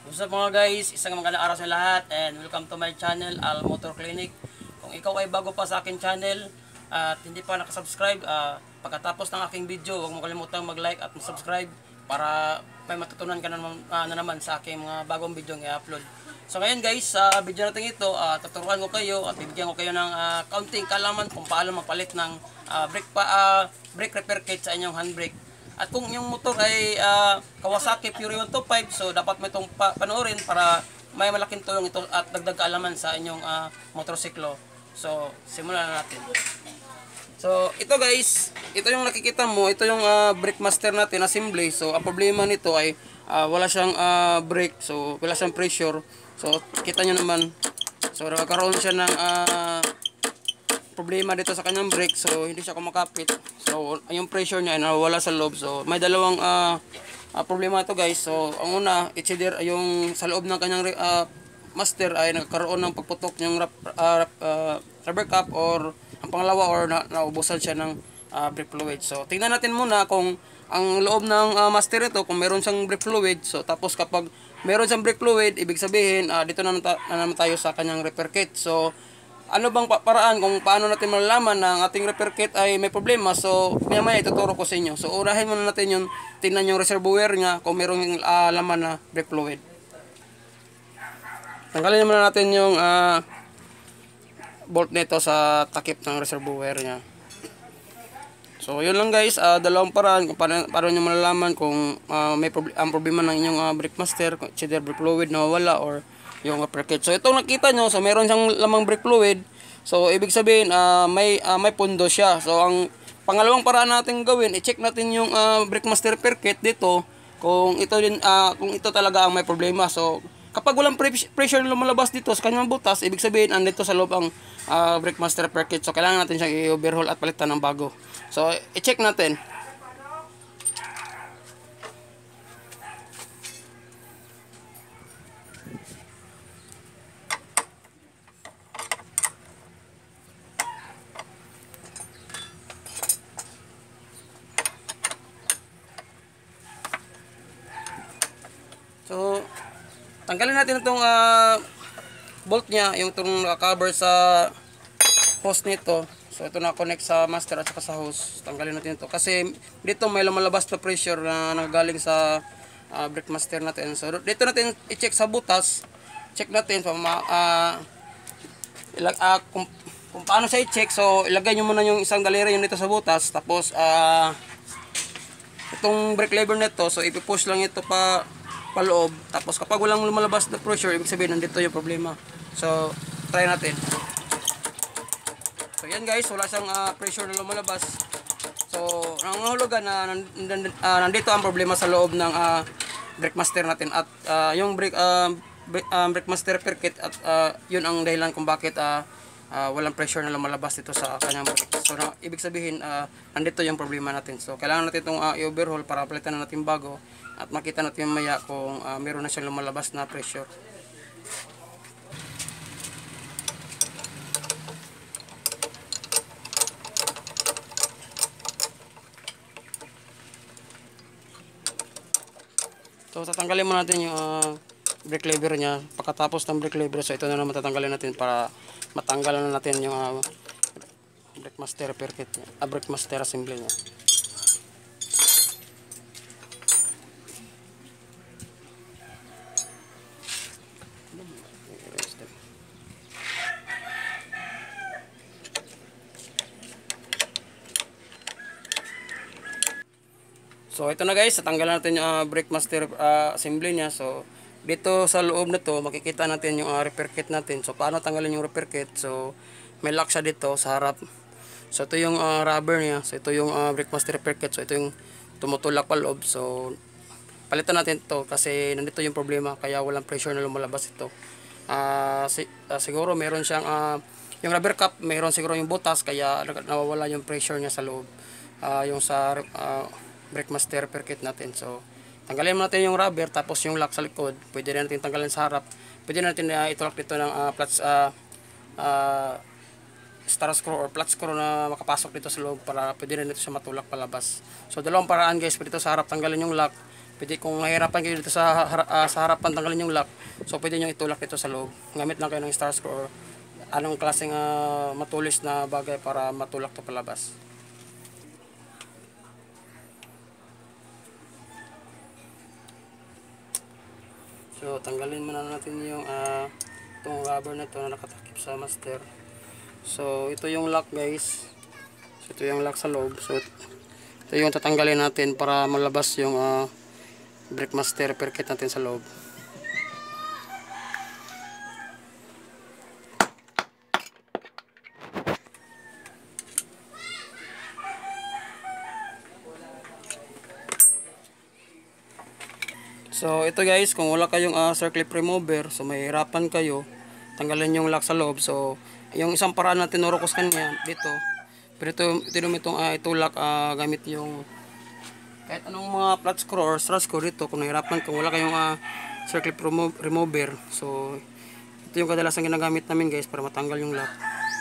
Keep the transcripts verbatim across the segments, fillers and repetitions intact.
What's up mga guys, isang magandang araw sa lahat and welcome to my channel, Al Motor Clinic. Kung ikaw ay bago pa sa akin channel at hindi pa nakasubscribe, uh, pagkatapos ng aking video, huwag mo kalimutang mag-like at mag-subscribe para may matutunan ka na, uh, na naman sa aking mga bagong video ng i-upload. So ngayon guys, sa uh, video natin ito, uh, tuturuan ko kayo at bibigyan ko kayo ng uh, kaunting kaalaman kung paano magpalit ng uh, brake, pa, uh, brake repair kit sa inyong handbrake. At kung yung motor ay uh, Kawasaki Fury one twenty-five, so dapat mo itong pa panoorin para may malaking tulong ito at dagdag kaalaman sa inyong uh, motorsiklo. So, simulan na natin. So, ito guys, ito yung nakikita mo, ito yung uh, brake master natin, assembly. So, ang problema nito ay uh, wala siyang uh, brake, so wala siyang pressure. So, kita nyo naman, so nagkaroon siya ng uh, problema dito sa kanyang brake, so hindi siya kumakapit. So yung pressure niya ay nawala sa loob. So may dalawang uh, uh, problema ito guys. So ang una, it's either yung sa loob ng kanyang uh, master ay nagkaroon ng pagputok ng uh, uh, rubber cap, or ang pangalawa, or na, naubusan siya ng uh, brake fluid. So tingnan natin muna kung ang loob ng uh, master ito, kung meron siyang brake fluid. So tapos kapag meron siyang brake fluid, ibig sabihin uh, dito na, na naman tayo sa kanyang repair kit. So ano bang paraan kung paano natin malalaman na ang ating repair kit ay may problema? So maya maya ituturo ko sa inyo. So unahin muna natin yung tingnan yung reservoir niya kung mayroong uh, laman na brake fluid. Tanggalin muna natin yung uh, bolt nito sa takip ng reservoir niya. So yun lang guys, uh, dalawang paraan kung paano, paano nyo malalaman kung uh, may prob ang problema ng inyong uh, brake master, kung either brake fluid na wala or yung repair kit. So itong nakita nyo, so meron siyang lamang brake fluid. So ibig sabihin uh, may uh, may pundo siya. So ang pangalawang paraan natin gawin, i-check natin yung uh, brake master repair kit dito kung ito din uh, kung ito talaga ang may problema. So kapag walang pre pressure na lumalabas dito sa kanyang butas, ibig sabihin andito sa loob ang uh, brake master repair kit. So kailangan natin siyang i-overhaul at palitan ng bago. So i-check natin. So, tanggalin natin itong uh, bolt niya, yung itong cover sa hose nito. So, ito na connect sa master at saka sa hose. Tanggalin natin ito. Kasi dito may lumalabas na pressure na nagaling sa uh, brake master natin. So, dito natin i-check sa butas. Check natin so, uh, ilag, uh, kung, kung paano siya i-check. So, ilagay nyo muna yung isang daliri yung dito sa butas. Tapos, uh, itong brake lever nito, so ipipush lang ito pa paloob. Tapos kapag walang lumalabas na pressure, ibig sabihin nandito yung problema. So try natin. So yan guys, wala siyang uh, pressure na lumalabas. So nangahulugan na uh, nandito ang problema sa loob ng uh, brake master natin. At uh, yung brake, uh, brake, uh, brake master repair kit, at uh, yun ang dahilan kung bakit uh, uh, walang pressure na lumalabas dito sa kanyang brake. So na, ibig sabihin uh, nandito yung problema natin. So kailangan natin itong uh, i-overhaul para palitan na natin bago. At makita natin maya kung uh, meron na siyang lumalabas na pressure. So tatanggalin mo natin yung uh, brake lever niya. Pagkatapos ng brake lever, so ito na naman tatanggalin natin para matanggalan na natin yung uh, brake master repair kit niya, uh, brake master assembly niya. So ito na guys, tatanggalan natin yung uh, brake master uh, assembly niya. So dito sa loob na to, makikita natin yung uh, repair kit natin. So paano tanggalin yung repair kit? So may lock siya dito sa harap. So ito yung uh, rubber niya. So ito yung uh, brake master repair kit. So ito yung tumutulak pa loob. So palitan natin to kasi nandito yung problema, kaya walang pressure na lumalabas ito. Uh, si, uh, siguro meron siyang uh, yung rubber cap, meron siguro yung butas, kaya nawawala yung pressure niya sa loob. Uh, yung sa uh, brake master repair kit natin. So tanggalin natin yung rubber, tapos yung lock sa likod pwede rin natin tanggalin sa harap. Pwede natin uh, itulak dito ng uh, flats, uh, uh, star screw or flat screw na makapasok dito sa loob para pwede rin ito siya matulak palabas. So dalawang paraan guys, dito sa harap tanggalin yung lock, Pwede kung nahihirapan kayo dito sa, har- ah, sa harapan tanggalin yung lock, so pwede nyo itulak dito sa loob. Gamit lang kayo ng star screw or anong klaseng ah, matulis na bagay para matulak to palabas. So tanggalin muna natin yung uh, itong rubber na to na nakatakip sa master. So ito yung lock guys. So ito yung lock sa loob. So ito yung tatanggalin natin para malabas yung uh, brake master repair kit natin sa loob. So ito guys, kung wala kayong uh, circle clip remover, so mahihirapan kayo tanggalin yung lock sa loob. So yung isang paraan na tinuro ko sa kanya dito, pero ito, ito itong uh, itulak uh, gamit yung kahit anong mga flat screw or strut screw dito. Kung nahirapan, kung wala kayong uh, circle clip remo remover, so ito yung kadalasan ginagamit namin guys para matanggal yung lock.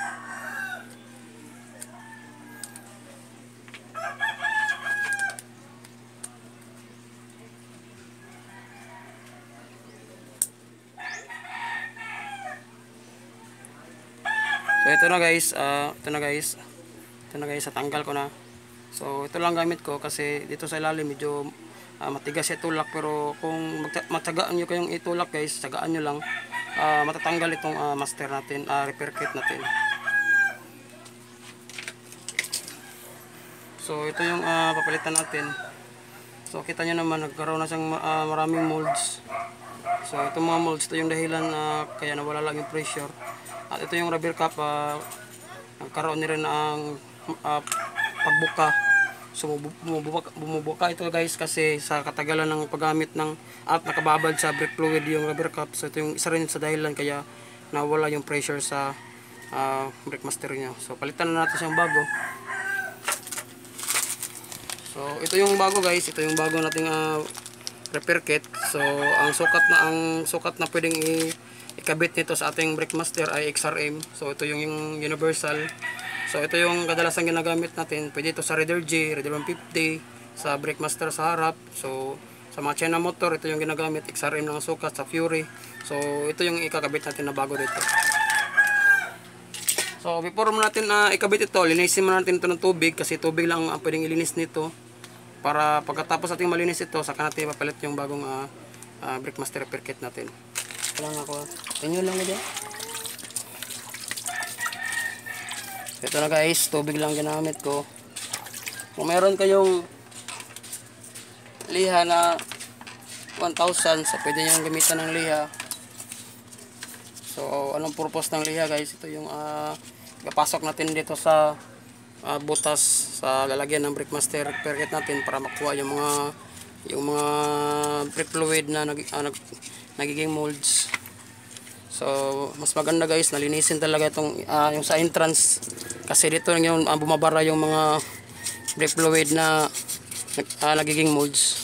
So ito na guys, uh, ito na guys, ito na guys, natanggal ko na. So ito lang gamit ko kasi dito sa ilalim medyo uh, matigas itulak, pero kung matyagaan nyo kayong itulak guys, tyagaan nyo lang, uh, matatanggal itong uh, master natin, uh, repair kit natin. So ito yung uh, papalitan natin. So kita nyo naman nagkaroon na siyang uh, maraming molds. So itong mga molds, ito yung dahilan uh, kaya nawala lang yung pressure. At ito yung rubber cap, uh, nagkaroon na rin ng uh, pagbuka. So bumubuka, bumubuka ito guys kasi sa katagalan ng paggamit ng at nakababad sa brake fluid yung rubber cap. So ito yung isa rin sa dahilan kaya nawala yung pressure sa uh, brake master nya. So palitan na natin siyang bago. So ito yung bago guys, ito yung bago nating uh, repair kit. So ang sukat na ang sukat na pwedeng i ikabit nito sa ating brake master ay X R M. So ito yung, yung universal. So ito yung kadalasan ginagamit natin. Pwede ito sa Raider G, Raider one fifty, sa brake master sa harap. So sa mga China motor, ito yung ginagamit, X R M ng sukat sa Fury. So ito yung ikakabit natin na bago dito. So before mo natin uh, ikabit ito, linisin mo natin ito ng tubig kasi tubig lang ang pwedeng ilinis nito. Para pagkatapos natin malinis ito, saka natin ipapalit yung bagong uh, uh, brake master repair kit natin. Lang ako. Inyo lang dyan. Ito na guys, tubig lang ginamit ko. Kung meron kayong liha na one thousand, so pwede nyo gamitan ng liha. So anong purpose ng liha guys? Ito yung uh, kapasok natin dito sa uh, butas sa lalagyan ng brake master repair kit natin para makuha yung mga yung mga brake fluid na nag, uh, nag nagiging molds. So mas maganda guys, nalinisin talaga itong uh, yung sa entrance kasi dito yung uh, bumabara yung mga brake fluid na uh, nagiging molds.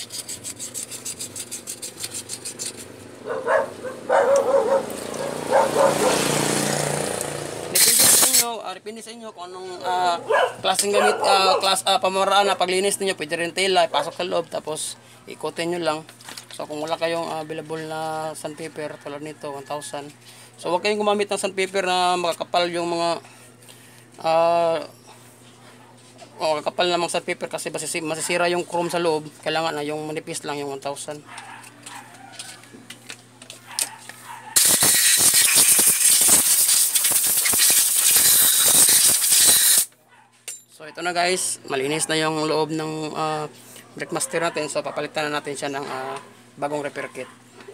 Depende sa inyo, uh, depende sa inyo kung anong uh, klaseng gamit, uh, class, uh, pamaraan na paglinis niyo. Pwede rin tela, ipasok sa loob tapos ikutin nyo lang. So kung wala kayong uh, available na sandpaper tulad nito one thousand, so huwag kayong gumamit ng sandpaper na makakapal yung mga uh, oh, makakapal na mga sandpaper kasi masisira yung chrome sa loob. Kailangan na yung manipis lang yung one thousand. So ito na guys, malinis na yung loob ng uh, brake master natin. So papalitan na natin siya ng uh, bagong repair kit.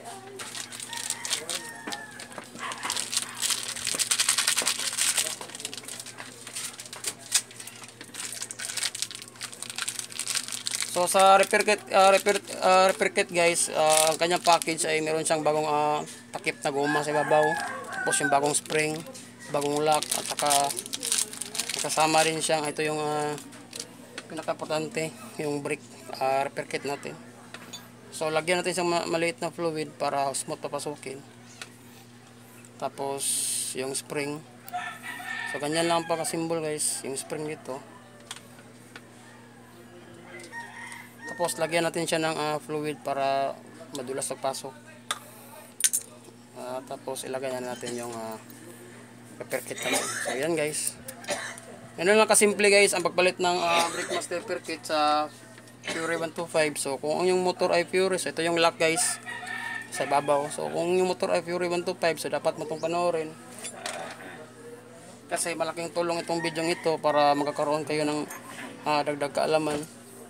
So sa repair kit, uh, repair, uh, repair kit guys, uh, ang kanyang package ay meron siyang bagong uh, takip na goma sa ibabaw, tapos yung bagong spring, bagong lock, at saka kasama rin siyang ito yung uh, pinaka-importante, yung brake uh, repair kit natin. So lagyan natin siyang maliit na fluid para smooth papasukin. Tapos yung spring. So ganyan lang pa ka-symbol guys, yung spring dito. Tapos lagyan natin siya ng uh, fluid para madulas pagpasok. Uh, tapos ilagay na natin yung uh, repair kit naman. So yan guys. Ganun lang kasimple guys ang pagpalit ng uh, brake master repair kit sa Fury one twenty-five. So kung yung motor ay Fury, so ito yung lock guys sa babaw. So kung yung motor ay Fury one twenty-five, so dapat mo itong panoorin. Kasi malaking tulong itong video ito para magkakaroon kayo ng uh, dagdag kaalaman.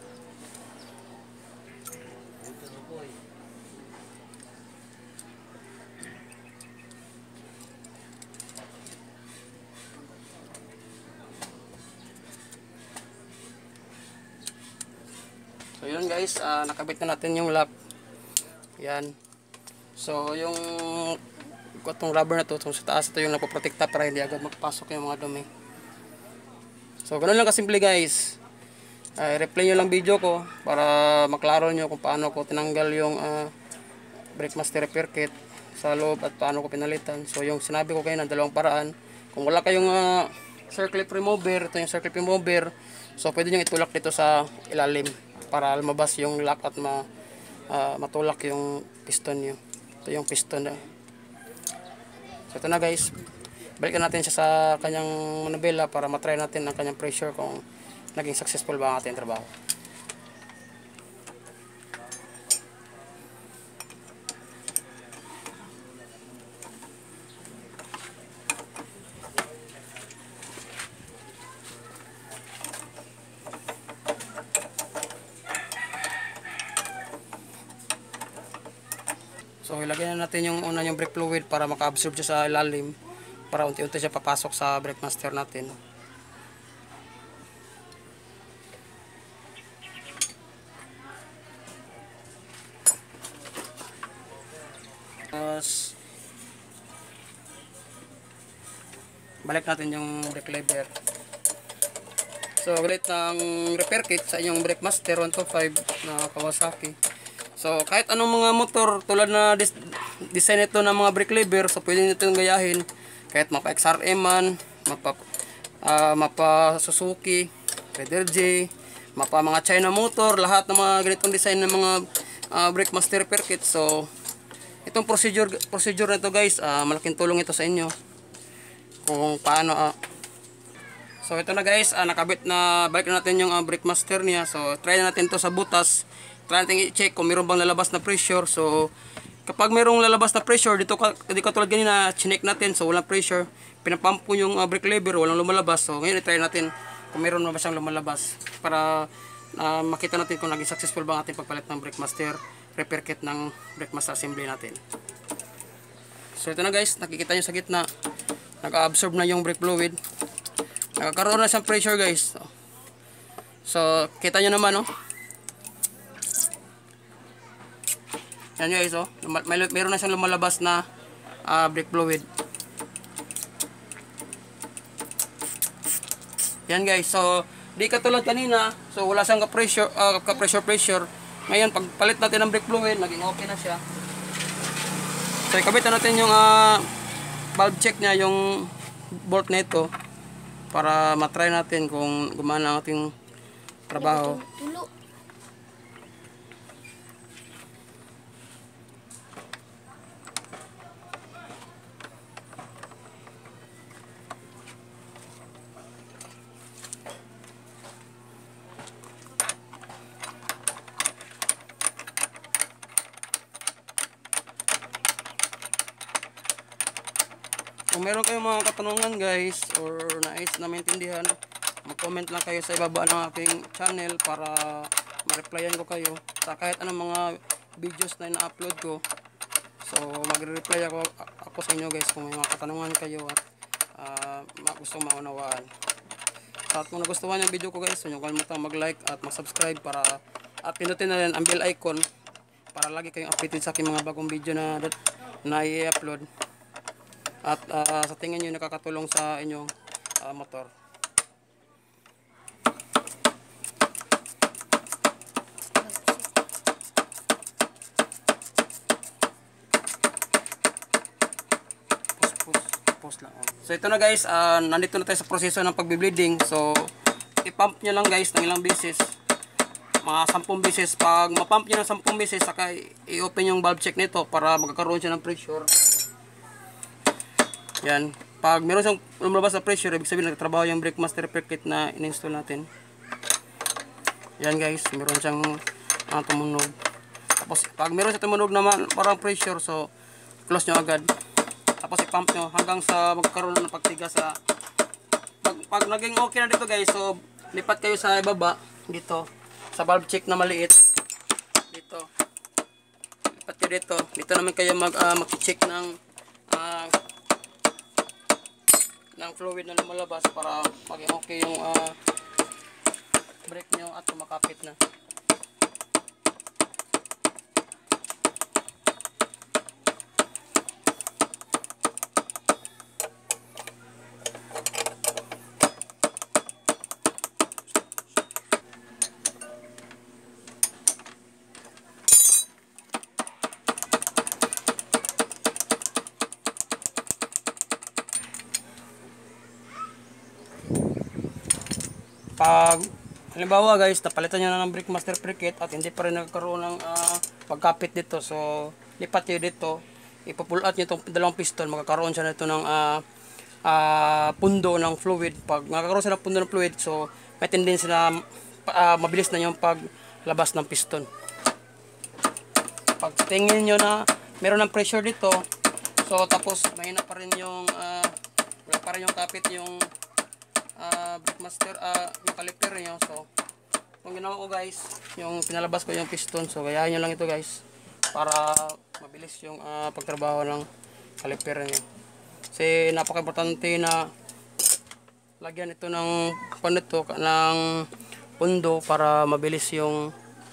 So yun guys, uh, nakabit na natin yung lock. Yan. So yung itong rubber na to, sa taas ito yung napoprotekta para hindi agad magpasok yung mga dumi. So ganoon lang kasimple guys. Uh, replay nyo lang video ko para maklaro nyo kung paano ko tinanggal yung uh, brake master repair kit sa loob at paano ko pinalitan. So yung sinabi ko kayo ng dalawang paraan. Kung wala kayong uh, circle clip remover, ito yung circle clip remover, so pwede nyo itulak dito sa ilalim para lumabas yung lock at ma, uh, matulak yung piston nyo. Ito yung piston na. So ito na guys, balikan natin siya sa kanyang manubela para matry natin ang kanyang pressure kung naging successful ba ang ating trabaho. So ilagay na natin yung una yung brake fluid para maka-absorb siya sa ilalim para unti-unti siya papasok sa brake master natin. Tapos balik natin yung brake lever. So galit ng repair kit sa inyong brake master one twenty-five na Kawasaki. So kahit anong mga motor tulad na dis design ito ng mga brake lever, so pwede nyo itong gayahin kahit mapa X R M man, mapa, uh, mapa Suzuki, Raider J, mapa mga China motor, lahat ng mga ganitong design ng mga uh, brake master repair kit. So itong procedure procedure na ito guys, uh, malaking tulong ito sa inyo kung paano. Uh, so ito na guys, uh, nakabit na, balik na natin yung uh, brake master niya. So try na natin ito sa butas. Try natin i-check kung mayroon bang lalabas na pressure. So kapag mayroong lalabas na pressure, dito ka, dito ka tulad ganina, chinek natin, so walang pressure, pinapump po yung uh, brake lever, walang lumalabas. So ngayon i-try natin kung mayroon na ba siyang lumalabas para uh, makita natin kung naging successful ba ang ating pagpalit ng brake master repair kit ng brake master assembly natin. So ito na guys, nakikita nyo sa gitna, naka-absorb na yung brake fluid, nakakaroon na siyang pressure guys. So, so kita nyo naman, no? Yan guys, oh. May, mayroon na siyang lumalabas na uh, brake fluid. Yan guys, so di katulad kanina, so wala siyang ka-pressure, uh, ka-pressure pressure. Ngayon pag palit natin ng brake fluid, naging okay na siya. So ikabitan natin yung uh, valve check niya, yung bolt na ito, para matry natin kung gumana ang ating trabaho. Kung meron kayong mga katanungan guys or nais na maintindihan, mag-comment lang kayo sa ibaba ng aking channel para ma-replyan ko kayo sa kahit anong mga videos na ina-upload ko. So magre-reply ako, ako sa inyo guys kung may mga katanungan kayo at uh, gustong maunawaan. So, at kung nagustuhan yung video ko guys, huwag niyo kalimutang mag-like at mag-subscribe para at pinutin na rin ang bell icon para lagi kayong updated sa aking mga bagong video na na i-upload. At uh, sa tingin nyo nakakatulong sa inyong uh, motor. Push, push, push lang. So ito na guys, uh, nandito na tayo sa proseso ng pagbe-bleeding. So i-pump nyo lang guys ng ilang beses. mga sampung beses. Pag mapump nyo ng sampung beses, saka i-open yung valve check nito para magkakaroon siya ng pressure. Yan. Pag meron siyang lumabas na pressure, ibig sabihin nagtrabaho yung brake master repair kit na in-install natin. Yan guys, meron siyang uh, tumunog. Tapos pag meron siya tumunog naman parang pressure, so close nyo agad. Tapos i-pump nyo hanggang sa magkaroon ng pagtiga sa pag, pag naging okay na dito guys, so lipat kayo sa ibaba dito sa valve check na maliit dito. Lipat kayo dito. Dito naman kayo mag uh, mag-check ng uh, ng fluid na lumalabas para maging okay yung uh, brake nyo at kumakapit na. Pag halimbawa guys, napalitan nyo na ng brake master repair kit at hindi pa rin nagkaroon ng uh, pagkapit dito, so lipat nyo dito, ipapull out nyo itong dalawang piston, magkakaroon siya nito ng uh, uh, pundo ng fluid. Pag magkakaroon siya ng pundo ng fluid, so may tendency na uh, mabilis na yung paglabas ng piston. Pag tingin nyo na meron ng pressure dito, so tapos mahina pa rin yung uh, wala pa rin yung kapit yung Uh, brake master, uh, yung caliper nyo. So kung ginawa ko guys, yung pinalabas ko yung piston, so gayahin nyo lang ito guys para mabilis yung uh, pagtrabaho ng caliper nyo. Kasi napaka-importante na lagyan ito ng panito ng pundo para mabilis yung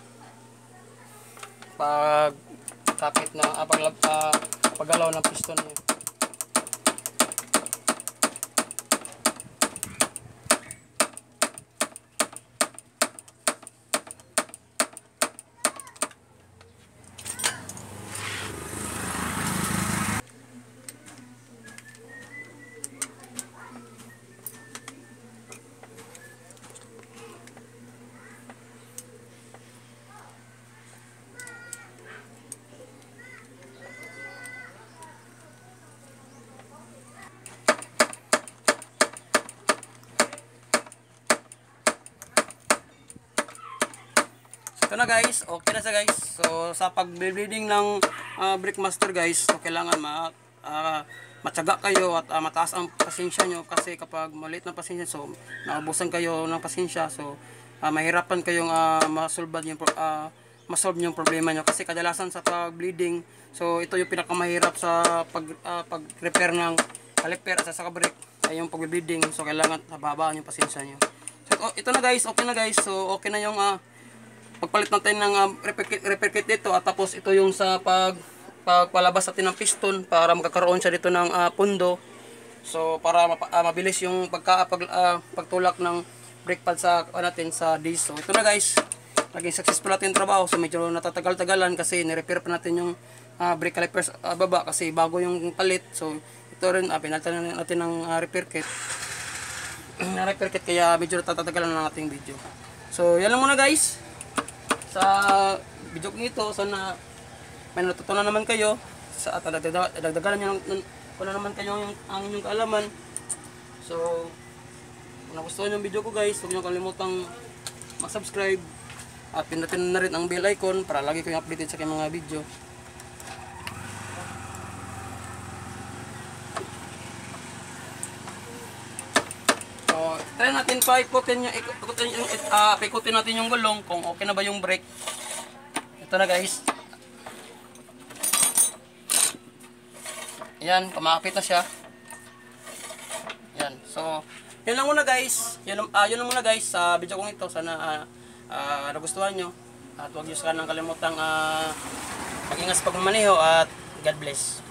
pagkapit na uh, pag, uh, paggalaw ng piston nyo. Ito na guys, okay na siya guys. So sa pag-bleeding ng uh, brake master guys, so kailangan ma uh, matyaga kayo at uh, mataas ang pasensya nyo, kasi kapag maliit na pasensya, so naubusan kayo ng pasensya, so uh, mahirapan kayong uh, masolve yung uh, masolve yung problema nyo, kasi kadalasan sa pag-bleeding, so ito yung pinakamahirap sa pag uh, pag-repair ng caliper at sa brake ay yung pag-bleeding. So kailangan habaan yung pasensya nyo. So ito, ito na guys, okay na guys. So okay na yung uh, pagpalit natin ng uh, repair, kit, repair kit dito, at tapos ito yung sa pag pagpalabas natin ng piston para magkakaroon siya dito ng uh, pundo, so para mapa, uh, mabilis yung pagka, pag, uh, pagtulak ng brake pad sa uh, natin sa disc. So ito na guys, naging successful natin yung trabaho. So medyo natatagal-tagalan kasi nirepair pa natin yung uh, brake calipers uh, baba kasi bago yung palit. So ito rin uh, pinalitan natin ng uh, repair kit na repair kit, kaya medyo natatagalan ng ating video. So yan lang muna guys sa video ko ito. Sana may natutunan naman kayo sa at dagdagan nyo kung naman kayo yung, ang inyong kaalaman. So kung nagustuhan yung video ko guys, huwag nyo kalimutang mag-subscribe at pindutin na rin ang bell icon para lagi kayong updated sa aking mga video. So try natin pa ikutin yung ikutin, yung, uh, ikutin natin yung gulong kung okay na ba yung brake. Ito na guys. Yan, kumakapit na siya. Yan. So, yun lang muna guys. Yun, uh, yun lang muna guys sa video kong ito. Sana uh, uh, nagustuhan nyo. At huwag nyo sanang kalimutang uh, mag-ingat sa pagmamaneho at God bless.